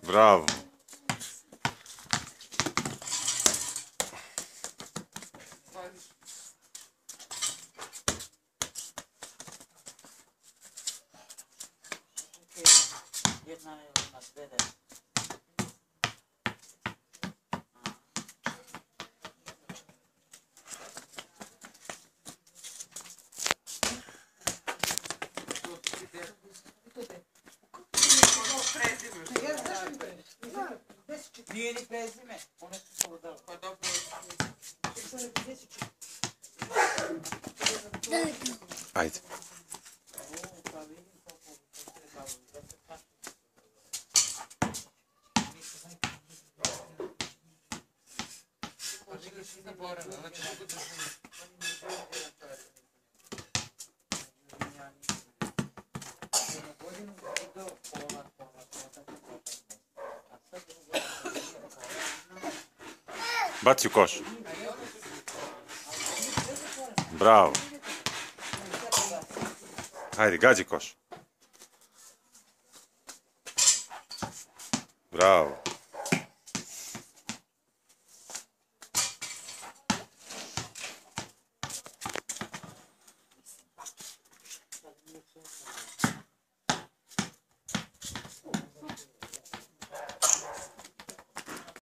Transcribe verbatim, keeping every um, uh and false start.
Bravo. Nije ni prezime, one su se udala. Pa dobro. Ajde. Baci u koš. Bravo. Hajde, gađi koš. Bravo.